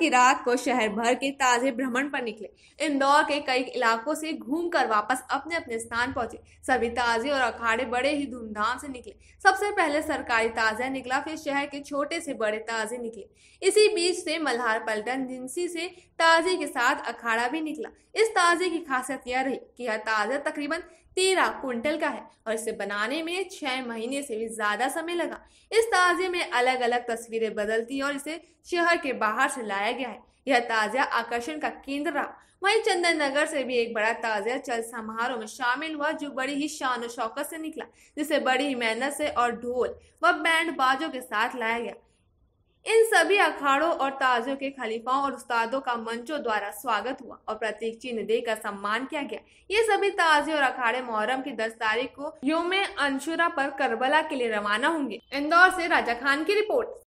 की रात को शहर भर के ताजे भ्रमण पर निकले। इंदौर के कई इलाकों से घूमकर वापस अपने अपने स्थान पहुंचे। सभी ताजे और अखाड़े बड़े ही धूमधाम से निकले। सबसे पहले सरकारी ताजिया निकला, फिर शहर के छोटे से बड़े ताजे निकले। इसी बीच से मल्हार पलटन जिंसी से ताजे के साथ अखाड़ा भी निकला। इस ताजे की खासियत यह रही कि यह ताजा तकरीबन 13 कुंटल का है और इसे बनाने में 6 महीने से भी ज्यादा समय लगा। इस ताजे में अलग अलग तस्वीरें बदलती और इसे शहर के बाहर से लाया गया है। यह ताजिया आकर्षण का केंद्र रहा। वहीं चंदन नगर से भी एक बड़ा ताजिया चल समारोह में शामिल हुआ, जो बड़ी ही शान और शौकत से निकला, जिसे बड़ी ही मेहनत से और ढोल व बैंड बाजों के साथ लाया गया। इन सभी अखाड़ों और ताजों के खलीफाओं और उस्तादों का मंचों द्वारा स्वागत हुआ और प्रतीक चिन्ह देकर सम्मान किया गया। ये सभी ताजे और अखाड़े मुहर्रम की 10 तारीख को यौम अंशुरा पर करबला के लिए रवाना होंगे। इंदौर से राजा खान की रिपोर्ट।